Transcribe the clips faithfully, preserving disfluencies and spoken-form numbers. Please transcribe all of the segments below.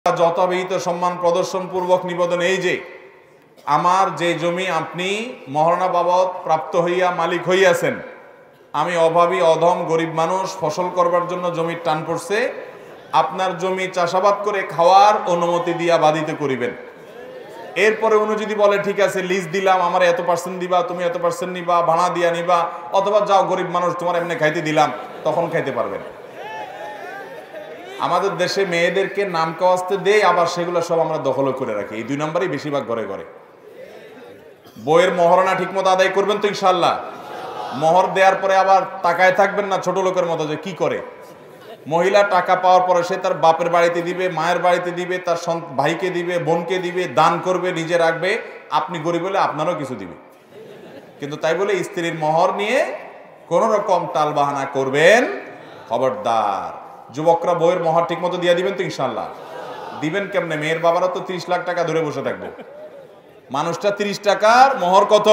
যথাবিহিত সম্মান প্রদর্শন পূর্বক নিবেদন এই যে আমার যে জমি আপনি মহারণা বাবদ প্রাপ্ত হইয়া মালিক হইয়াছেন, আমি অভাবী অধম গরিব মানুষ, ফসল করবার জন্য জমির টান পড়ছে, আপনার জমি চাষাবাদ করে খাওয়ার অনুমতি দিয়া বাধিত করিবেন। এরপরে উনি যদি বলে ঠিক আছে লিজ দিলাম, আমার এত পার্সেন্ট দিবা, তুমি এত পার্সেন্ট নিবা, ভাড়া দিয়া নিবা, অথবা যাও গরিব মানুষ তোমার এমনি খাইতে দিলাম, তখন খাইতে পারবেন। আমাদের দেশে মেয়েদেরকে নাম কাওয়াজতে দেয়, আবার সেগুলো সব আমরা দখল করে রাখি। এই দুই নাম্বারই বেশিরভাগ ঘরে ঘরে। বইয়ের মহারণা ঠিক মতো আদায় করবেন তো ইনশাল্লাহ? মোহর দেওয়ার পরে আবার তাকায় থাকবেন না ছোট লোকের মতো যে কি করে। মহিলা টাকা পাওয়ার পরে সে তার বাপের বাড়িতে দিবে, মায়ের বাড়িতে দিবে, তার ভাইকে দিবে, বোনকে দিবে, দান করবে, নিজে রাখবে। আপনি গরিব হলে আপনারও কিছু দিবে। কিন্তু তাই বলে স্ত্রীর মোহর নিয়ে কোন রকম টালবাহানা করবেন খবরদার। যুবকরা বইয়ের মোহর ঠিক মতো দিয়ে দিবেন তো ইনশাল্লাহ? দিবেন কেমনে? মেয়ের বাবারা তো ত্রিশ লাখ টাকা ধরে বসে থাকবে, মানুষটা তিরিশ টাকার মোহর কত?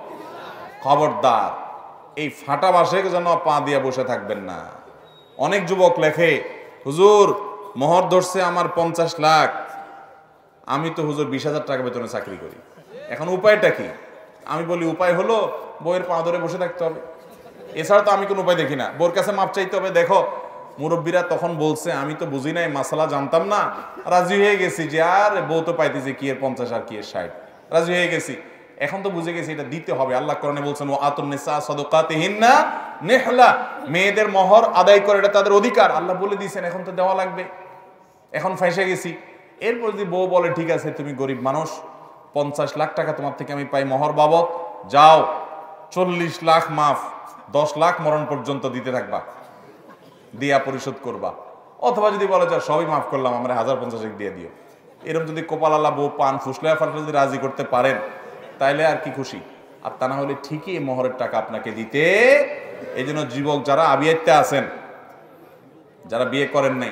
খবরদার এই ফাটা বাসে যেন পা দিয়ে বসে থাকবেন না। অনেক যুবক লেখে, হুজুর মোহর ধরছে আমার পঞ্চাশ লাখ, আমি তো হুজুর বিশ হাজার টাকা বেতনে চাকরি করি, এখন উপায়টা কি? আমি বলি উপায় হলো বইয়ের পা ধরে বসে থাকতে হবে, এছাড়া তো আমি কোনো উপায় দেখি না। বোর কাছে মাপ চাইতে হবে। দেখো মুরব্বীরা তখন বলছে, আমি তো বুঝি নাই, মাসালা জানতাম না, রাজি হয়ে গেছি যে আর বউ তো পাইতেছে কি এর পঞ্চাশ আর কি এর ষাট, রাজি হয়ে গেছি। এখন তো বুঝে গেছি এটা দিতে হবে। আল্লাহ কোরআনে বলছেন ও আতুন নিসা সাদাকাতিহিন্না নিহলা, মেয়েদের মোহর আদায় করে এটা তাদের অধিকার, আল্লাহ বলে দিয়েছেন, এখন তো দেওয়া লাগবে। এখন ফাঁসে গেছি। এরপর যদি বউ বলে ঠিক আছে তুমি গরিব মানুষ, পঞ্চাশ লাখ টাকা তোমার থেকে আমি পাই মোহর বাবদ, যাও চল্লিশ লাখ মাফ, দশ লাখ মরণ পর্যন্ত দিতে থাকবা, দিয়া পরিশোধ করবা। অথবা যদি বলে যা সবই মাফ করলাম, আমরা হাজার পঞ্চাশ দিয়ে দিও, এরকম যদি কপাল আল্লাহ বউ পান ফুসলে ফাটলে যদি রাজি করতে পারেন তাইলে আর কি খুশি। আর তা না হলে ঠিকই এই মোহরের টাকা আপনাকে দিতে। এই জন্য যুবক যারা আবিয়াতে আছেন, যারা বিয়ে করেন নাই,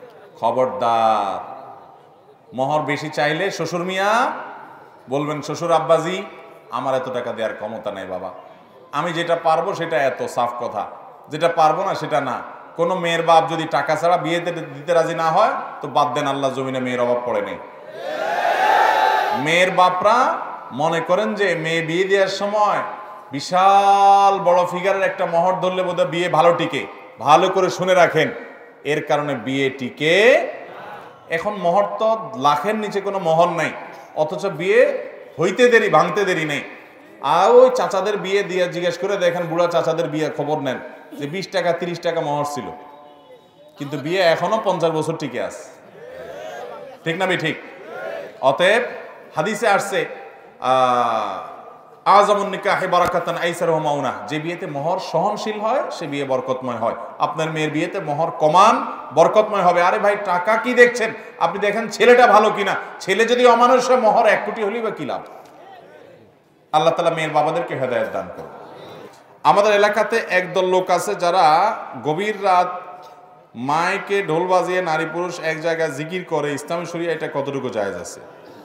খবরদার মোহর বেশি চাইলে শ্বশুর মিয়া বলবেন, শ্বশুর আব্বাজি আমার এত টাকা দেওয়ার ক্ষমতা নেই বাবা, আমি যেটা পারবো সেটা এত, সাফ কথা, যেটা পারবো না সেটা না। কোনো মেয়ের বাপ যদি টাকা ছাড়া বিয়েতে দিতে রাজি না হয় তো বাদ দেন, আল্লাহ জমিনে মেয়ের অভাব পড়ে নেই। মেয়ের বাপরা মনে করেন যে মেয়ে বিয়ে দেওয়ার সময় বিশাল বড় ফিগারের একটা মোহর ধরলে বোধহয় বিয়ে ভালো টিকে। ভালো করে শুনে রাখেন, এর কারণে বিয়ে টিকে। এখন মোহর তো লাখের নিচে কোনো মোহর নাই, অথচ বিয়ে হইতে দেরি, ভাঙতে দেরি নেই। আর ওই চাচাদের বিয়ে দিয়ে জিজ্ঞেস করে দেখেন, বুড়া চাচাদের বিয়ে খবর নেন যে বিশ টাকা তিরিশ টাকা মোহর ছিল, কিন্তু বিয়ে এখনো পঞ্চাশ বছর টিকে আছে। ঠিক না? ঠিক। অতএব হাদিসে আসছে আযামুন নিকাহি বারাকাতান আইসারুহু মাউনা, যে বিয়েতে মোহর সহনশীল হয় সে বিয়ে বরকতময় হয়। আপনার মেয়ের বিয়েতে মোহর কমান, বরকতময় হবে। আরে ভাই টাকা কি দেখছেন, আপনি দেখেন ছেলেটা ভালো কিনা। ছেলে যদি অমানুষ হয়, মোহর এক কোটি হলেই বা কি লাভ। আল্লাহ তাআলা মেয়ের বাবাদেরকে হেদায়েত দান করুন। আমাদের এলাকাতে একদল লোক আছে যারা গভীর রাত মাইকে ঢোল বাজিয়ে নারী পুরুষ এক জায়গায় জিকির করে। ইসলামী শরিয়া এটা কতটুকু জায়েজ আছে?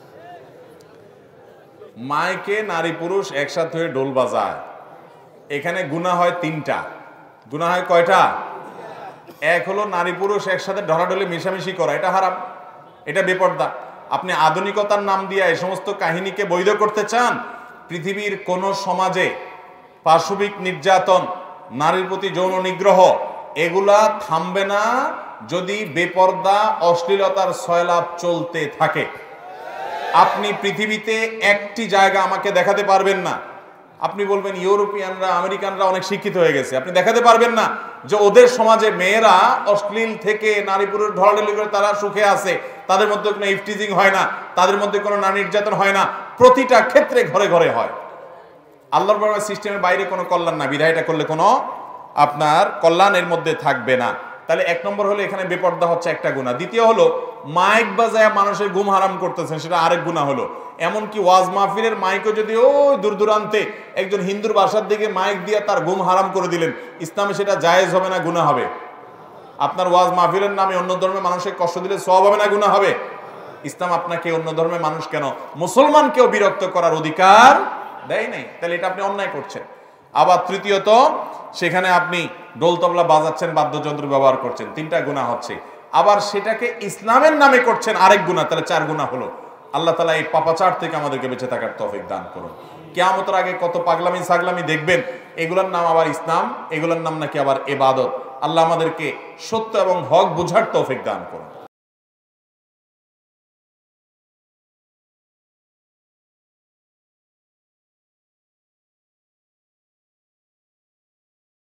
মাইকে নারী পুরুষ একসাথে হয়ে ঢোল বাজায়, এখানে গুনাহ হয় তিনটা। গুনাহ হয় কয়টা? এক হলো নারী পুরুষ একসাথে ঢলাঢলি মিশামিশি করা, এটা হারাম, এটা বেপর্দা। আপনি আধুনিকতার নাম দিয়ে এই সমস্ত কাহিনীকে বৈধ করতে চান? পৃথিবীর কোন সমাজে পাশবিক নির্যাতন, নারীর প্রতি যৌন নিগ্রহ এগুলা থামবে না যদি বেপর্দা অশ্লীলতার সয়লাভ চলতে থাকে। আপনি পৃথিবীতে একটি জায়গা আমাকে দেখাতে পারবেন না, আপনি বলবেন ইউরোপিয়ানরা আমেরিকানরা অনেক শিক্ষিত হয়ে গেছে, আপনি দেখাতে পারবেন না যে ওদের সমাজে মেয়েরা অশ্লীল থেকে নারী পুরুষ ঢলাঢলি করে তারা সুখে আছে, তাদের মধ্যে কোনো ইফটিজিং হয় না, তাদের মধ্যে কোনো নারী নির্যাতন হয় না। প্রতিটা ক্ষেত্রে ঘরে ঘরে হয়। আল্লাহর বড় সিস্টেমের বাইরে কোনো কল্যাণ না, বিধায়টা করলে কোনো আপনার কল্যাণ এর মধ্যে থাকবে না। তাহলে এক নম্বর হলো এখানে বেপর্দা হচ্ছে একটা গুনাহ। দ্বিতীয় হলো মাইক বাজায় মানুষের ঘুম হারাম করতেছেন, সেটা আরেক গুনাহ হলো। এমনকি ওয়াজ মাহফিলের মাইকও যদি ওই দূর দূরান্তে একজন হিন্দুর বাসার দিকে মাইক দিয়ে তার ঘুম হারাম করে দিলেন, ইসলামে সেটা জায়েজ হবে না গুনাহ হবে? আপনার ওয়াজ মাহফিলের নামে অন্য ধর্মের মানুষকে কষ্ট দিলে সওয়াব হবে না গুনাহ হবে? ইসলাম আপনাকে অন্য ধর্মের মানুষ কেন মুসলমানকেও বিরক্ত করার অধিকার দেয় নাই, তাহলে এটা আপনি অন্যায় করছেন। আবার তৃতীয়ত সেখানে আপনি ঢোল তবলা বাজাচ্ছেন, বাদ্যযন্ত্র ব্যবহার করছেন, তিনটা গুনাহ হচ্ছে। আবার সেটাকে ইসলামের নামে করছেন আরেক গুনাহ, তাহলে চার গুনাহ হলো। আল্লাহ তাআলা এই পাপাচার থেকে আমাদেরকে বেঁচে থাকার তৌফিক দান করুন। কিয়ামতের আগে কত পাগলামি ছাগলামি দেখবেন, এগুলোর নাম আবার ইসলাম, এগুলোর নাম নাকি আবার ইবাদত। আল্লাহ আমাদেরকে সত্য এবং হক বোঝার তৌফিক দান করুন।